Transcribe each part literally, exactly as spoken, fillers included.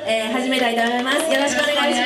えー、始めたいと思います。よろしくお願いします。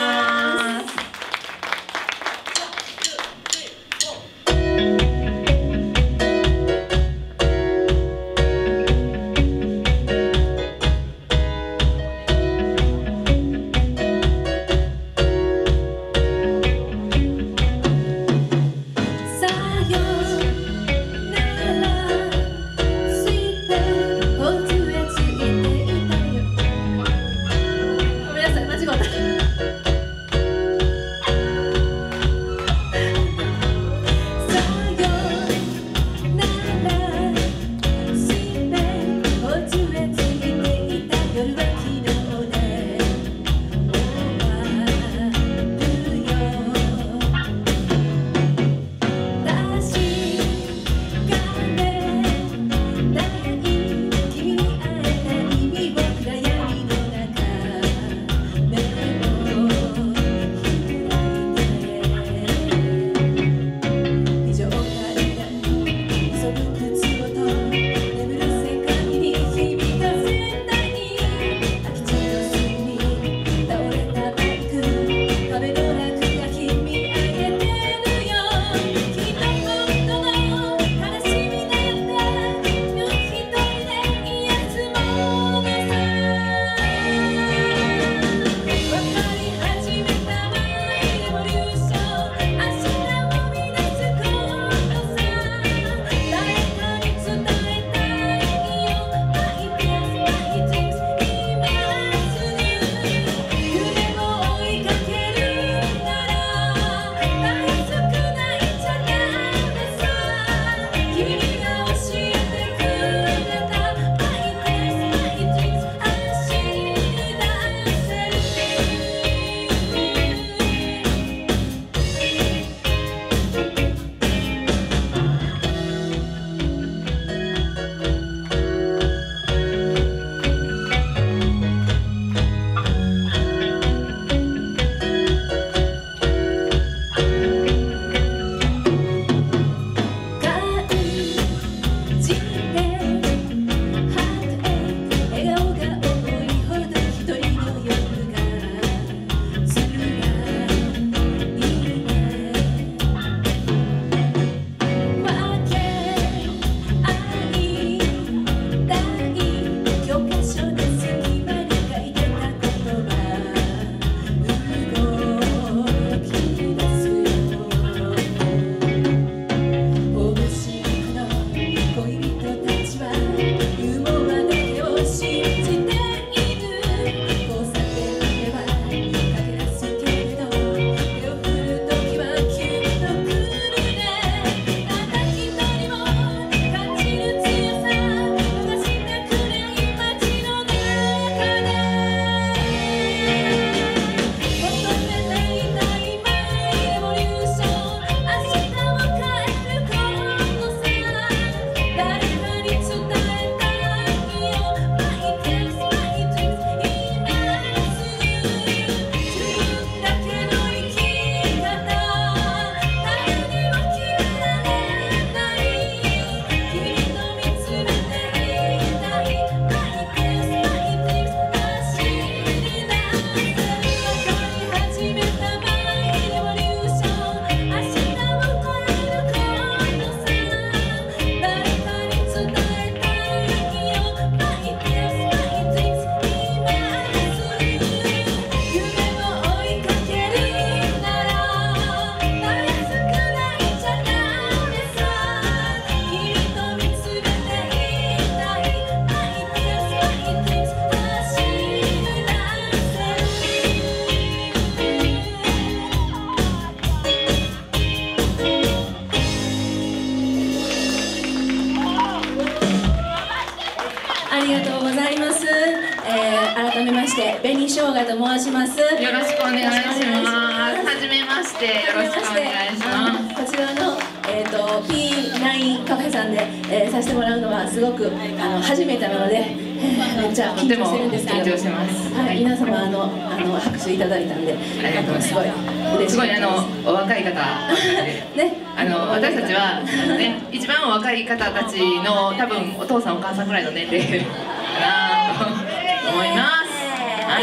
ありがとうございます。えー、改めまして紅しょうがと申します。よろしくお願いします。はじめまして、よろしくお願いします。 こちらのえっと ピーナイン カフェさんで、えー、させてもらうのはすごくあの初めてなので、めっちゃ緊張してるんですけど、 緊張してます。 はい、皆様あのあの拍手いただいたんで、 あのすごい嬉しい。 すごいあのお若い方ね、 あの私たちはあのね一番お若い方たちの多分お父さんお母さんぐらいの年齢かなと思います。は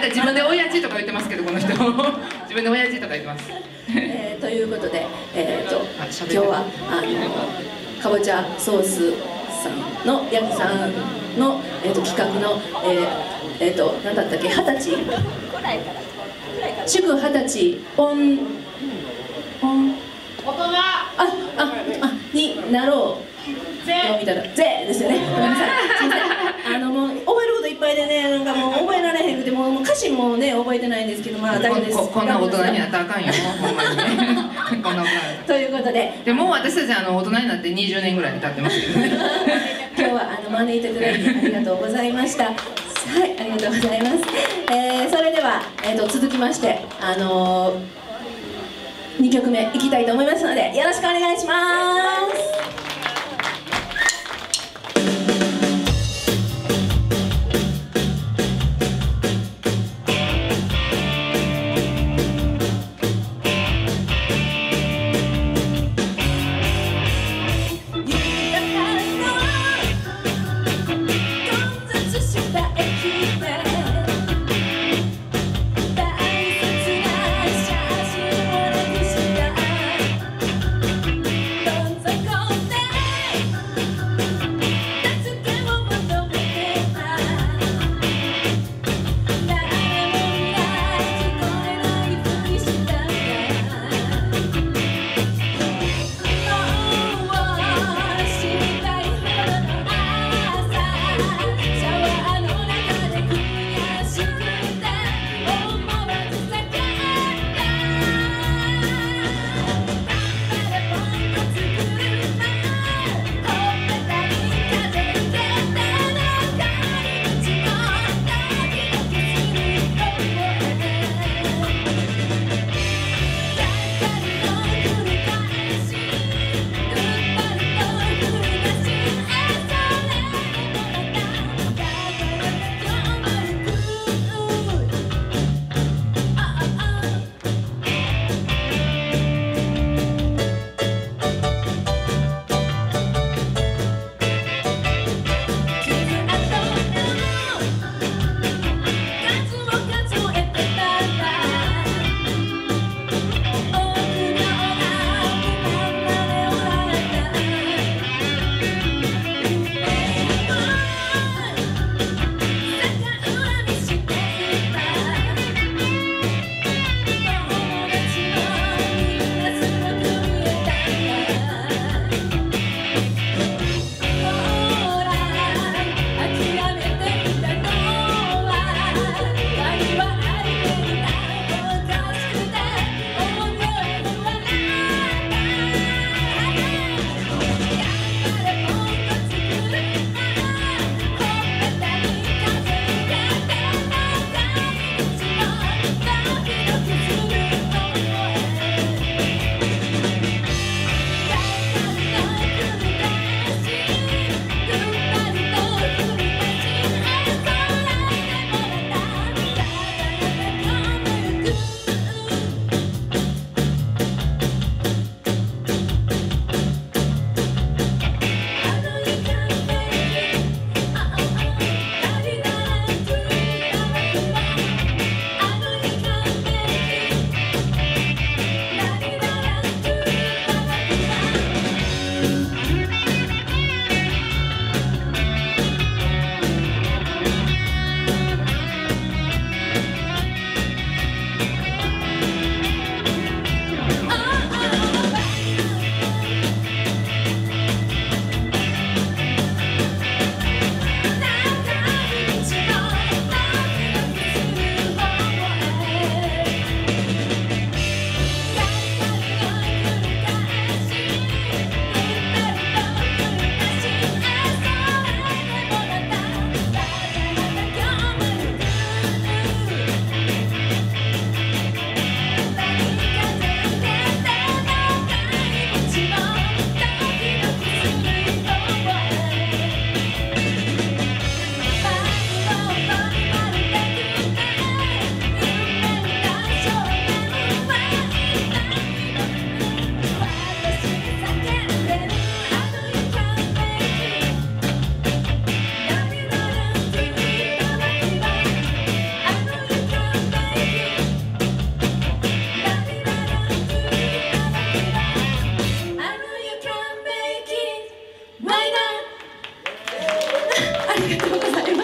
か自分で親父とか言ってますけどこの人自分で親父とか言ってます。 えー、ということで、えー、と今日はあのかぼちゃソースさんのヤギさんの、えー、と企画の、えーえー、と何だったっけ、二十歳祝二十歳オンオン大人あああになろうみたいな「ぜ」ですよね。ごめんなさい、すいません。あのもう覚えることいっぱいでね、なんかもう覚えられへんくて、もう歌詞もね覚えてないんですけど、まあ大丈夫です。 こ, こんな大人になったらあかんよほんまにねこんな大人ということで、 でもう私たちあの大人になってにじゅうねんぐらい経ってますけどね今日はあの招いていただいてありがとうございました。はい、ありがとうございます。えー、それでは、えー、と続きましてあのー、にきょくめいきたいと思いますのでよろしくお願いします。Don't りがとうございます。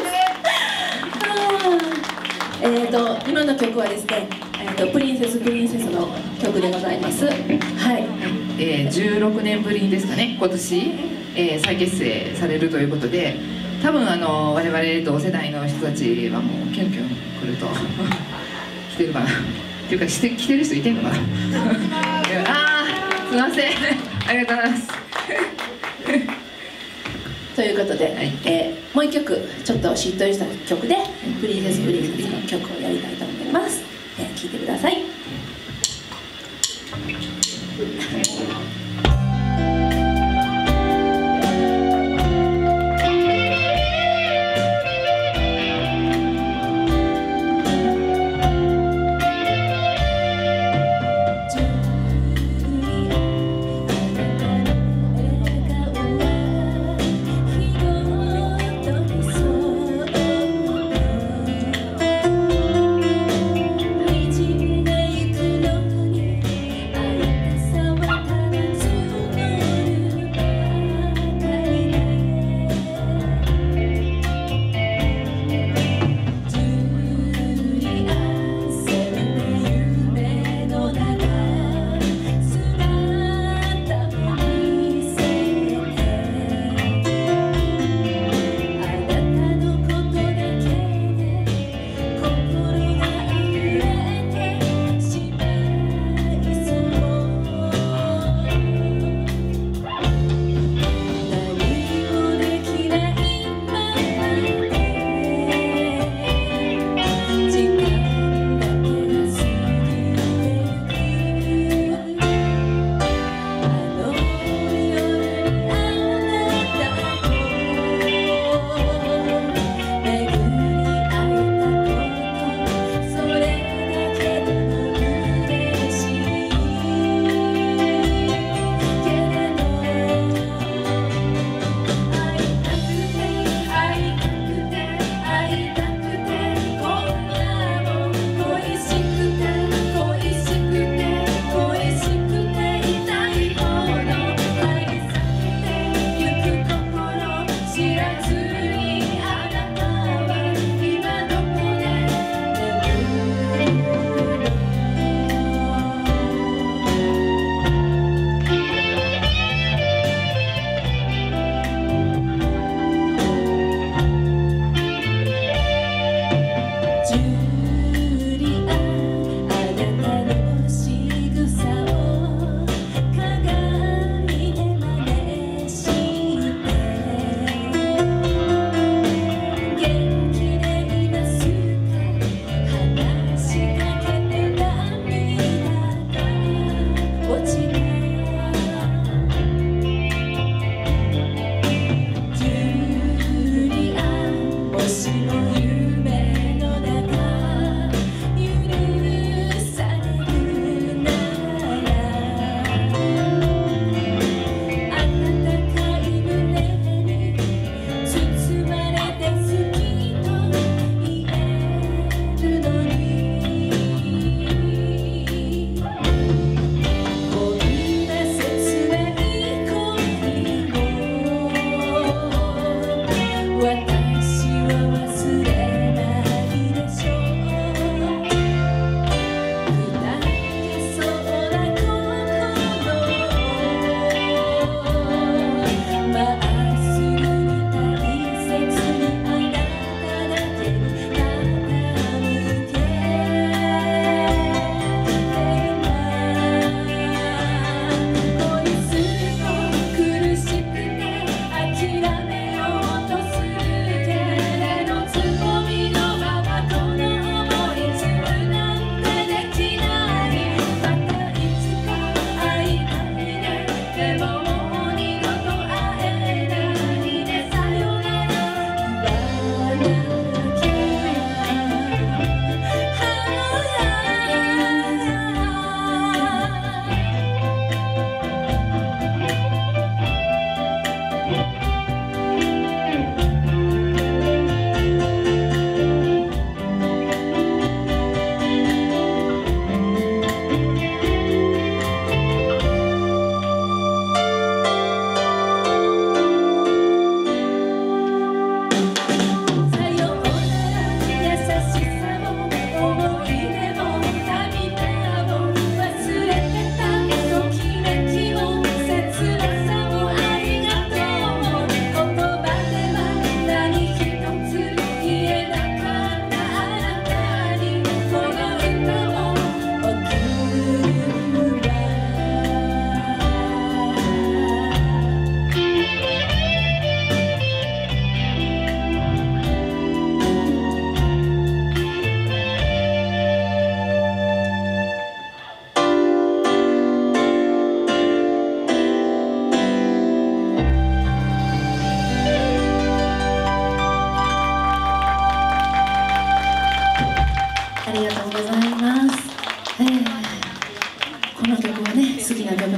えーと今の曲はですね、えーとプリンセスプリンセスの曲でございます。はい。 えー、じゅうろくねんぶりにですかね、今年、えー、再結成されるということで、多分あの我々同世代の人たちはもうキュンキュン来ると来てるかなっていうかして来てる人いてんのかなあーすいませんありがとうございますということで、 はい、 えー、もう一曲ちょっとしっとりした曲でプリンセスプリンセスの曲をやりたいと思います。えー、聴いてください。「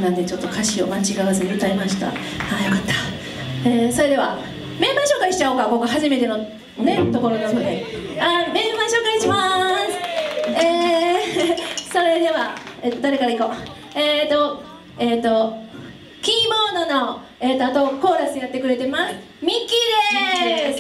なんでちょっと歌詞を間違わずに歌いました。ああよかった、えー、それではメンバー紹介しちゃおうか。ここ初めてのねところなので、あメンバー紹介します。えー、それでは、えー、誰からいこう。えっ、ー、とえっ、ー、とキーボードの、えー、とあとコーラスやってくれてますミッキーです。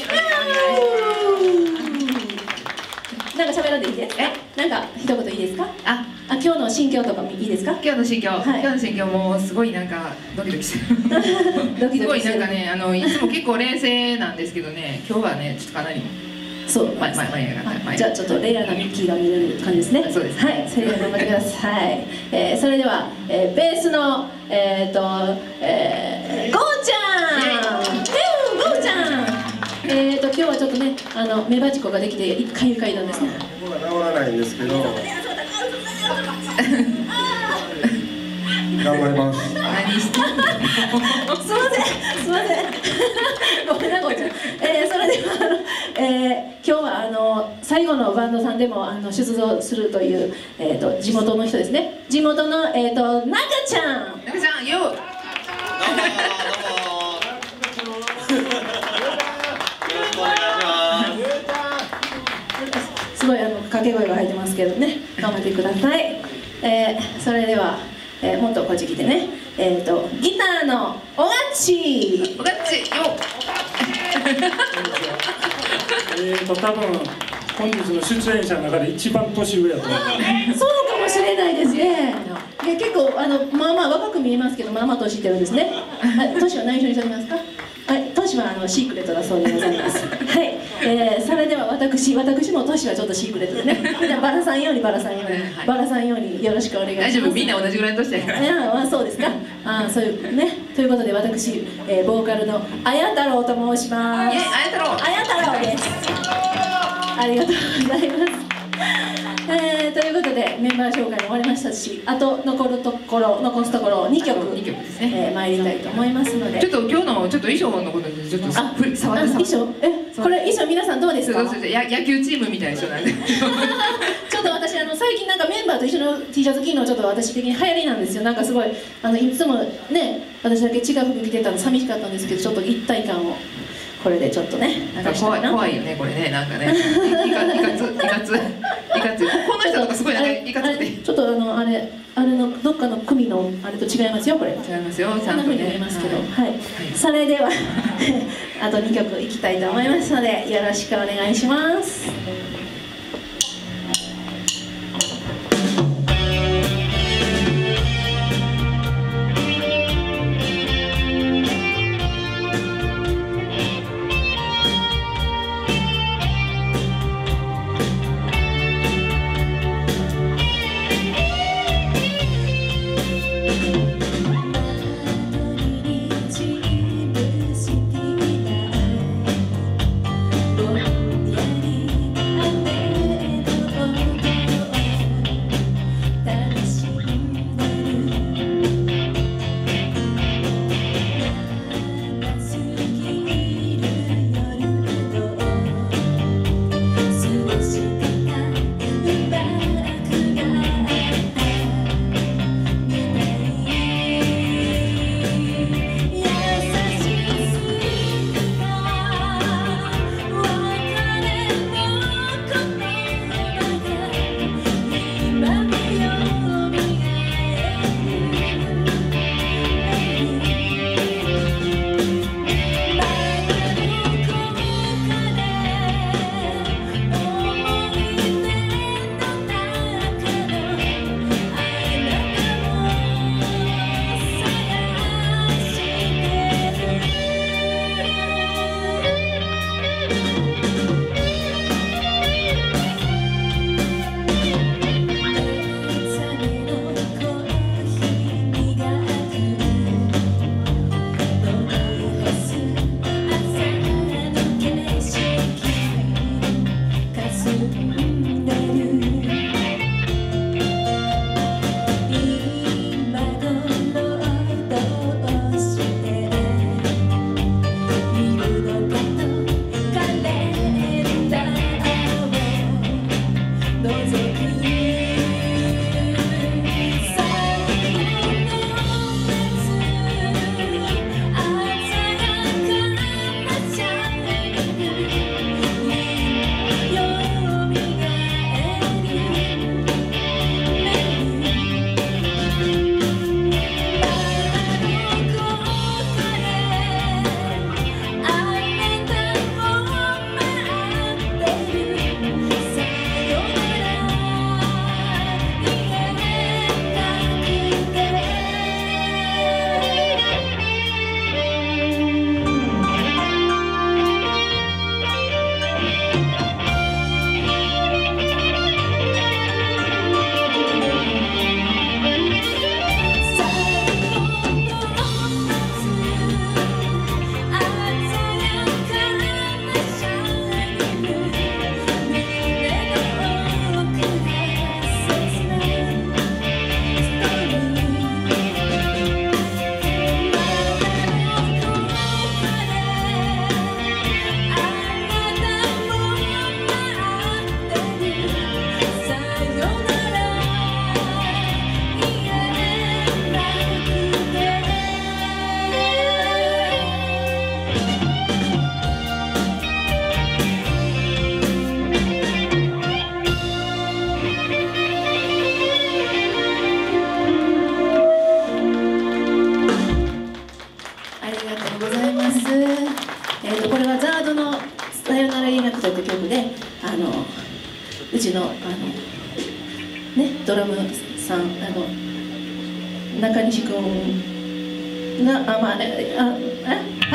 なんか喋らんでいいです。え、なんか一言いいですか。あ、あ今日の心境とかもいいですか。 今日の心境、はい、今日の心境もすごいなんかドキドキしてる。ドキドキすごいなんかね、あのいつも結構冷静なんですけどね、今日はねちょっとかなり。そう、まままじゃあちょっとレアなミッキーが見れる感じですね。そうです。はい、それでは頑張ってください。えー、それでは、えー、ベースのえっ、ー、と、えー、ゴーちゃん。ゴーちゃん。えっ、ー、と今日はちょっとね、あのメバチコができて一回ゆかいなんですね。 僕は治らないんですけど。頑張ります。 何してんの。 すみません、すみません。ごめんなごちゃん。えー、それではあの、えー、今日はあの最後のバンドさんでもあの出場するというえっ、ー、と地元の人ですね。地元のえっ、ー、と中ちゃん。 中ちゃん、よ。どうもどうも。よろしくお願いします。 すごいあの掛け声が入ってますけどね。頑張ってください。えー、それでは。えー、もっとこっち来てね、えーと、ギターのおがっちおがっちよえーと多分本日の出演者の中で一番年上やと思う。そうかもしれないですね。で結構あのまあまあ若く見えますけど、まあまあ年いってるんですね。年は内緒にしておりますか。はい、トシはあのシークレットだそうでございます。はい、えー、それでは私、私もトシはちょっとシークレットでね。じゃあバラさんようにバラさんように、はい、バラさんようによろしくお願いします。 大丈夫、みんな同じぐらいの年やから。 いや、まあそうですか。あ、そういうね。ということで私、えー、ボーカルのあや太郎と申します。 イエイ、あや太郎。 あや太郎です。ありがとうございます。えー、ということでメンバー紹介も終わりましたし、あと残るところ残すところにきょくにきょくですね、 えー、参りたいと思いますので、 ちょっと今日のちょっと衣装のことでちょっとあ触って触って衣装えこれ衣装皆さんどうですか。 そうそうや野球チームみたいな人なんでちょっと私あの最近なんかメンバーと一緒の T シャツ着るのちょっと私的に流行りなんですよ。なんかすごいあのいつもね私だけ違う服着てたの寂しかったんですけど、ちょっと一体感をこれでちょっとね、 なんか怖い怖いよねこれね、なんかねいかいかついかついかついこの人とかすごいなんかいかつくて、 ちょっとあのあれあれのどっかの組のあれと違いますよこれ。違いますよちゃんとね。 そんな風に見えますけど、はい。それではあとにきょくいきたいと思いますのでよろしくお願いします。 られなくといった曲で、あのうちのあの、ね、ドラムさん、あの中西君が、あ、まあ、あ、あ、はい、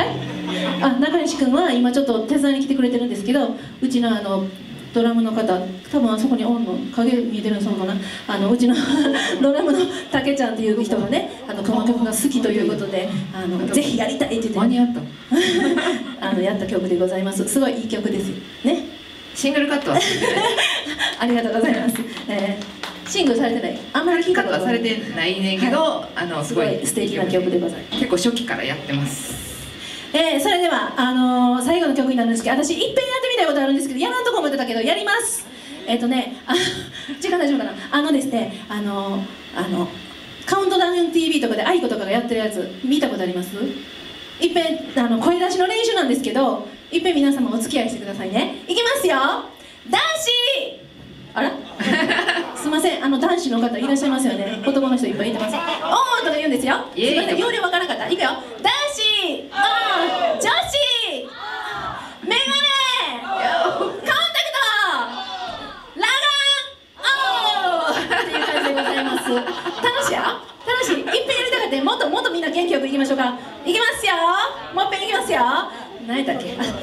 あ、中西君は今ちょっと手伝いに来てくれてるんですけど、うちのあのドラムの方、多分あそこにおんの影見えてるのそうかな、あのうちのドラムのたけちゃんっていう人がね、あのこの曲が好きということで、あのぜひやりたいって言って間に合ったあのやった曲でございます。すごいいい曲ですよね。 シングルカットはありがとうございます。えー、シングルされてない、あんまり聞いたカットことない。 はされてないねんけど、はい、あのすごい素敵な曲でございます。 結構初期からやってます。 えー、それではあのー、最後の曲になるんですけど、私いっぺんやってみたいことあるんですけど、やらんとこ思ってたけどやります。えっ、ー、とね、あ、時間大丈夫かな。あのですね、あのー、あのカウントダウン ティーブイ とかで愛子とかがやってるやつ見たことあります？いっぺんあの声出しの練習なんですけど、いっぺん皆様お付き合いしてくださいね。いきますよ。男子、あらすいません、あの男子の方いらっしゃいますよね。男の人いっぱいいてます。おーとか言うんですよ。すいません、要領わからなかった。いくよ。男子、おー、女子、メガネ、コンタクト、ラガン、おーっていう感じでございます。楽しいやろ？楽しい。いっぺんやりたかった。もっともっとみんな元気よくいきましょうか。いきますよ。もう一遍いきますよ。何やったっけ？男子、おー、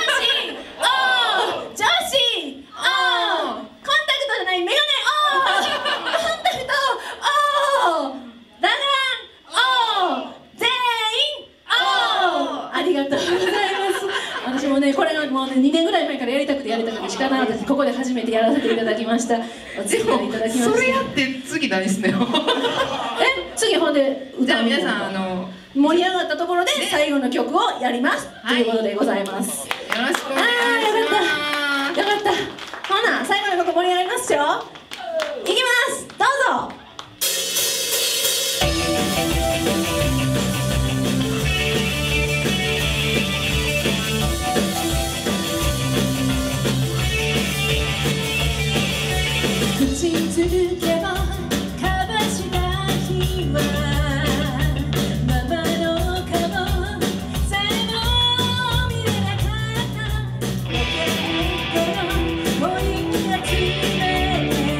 女子、おー、コンタクトじゃないメガネ、おー、コンタクト、おー、ラガン、おー、全員、おー、ありがとうございます。私もね、これがもうね、にねんぐらい前からやりたくてやりたくて仕方なかったです。ここで初めてやらせていただきました。お付き合いいただきました。 それやって次何すんのよえ、次ほんで歌う。 じゃあ皆さん、あの盛り上がったところで最後の曲をやります、はい、ということでございます。 よろしくお願いします。 あー、よかったよかった。ほな最後の曲盛り上がりますよ。いきます、どうぞ。口づけを交わした日はママの顔さえも見れなかった。ポケットのコイン集めて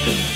す。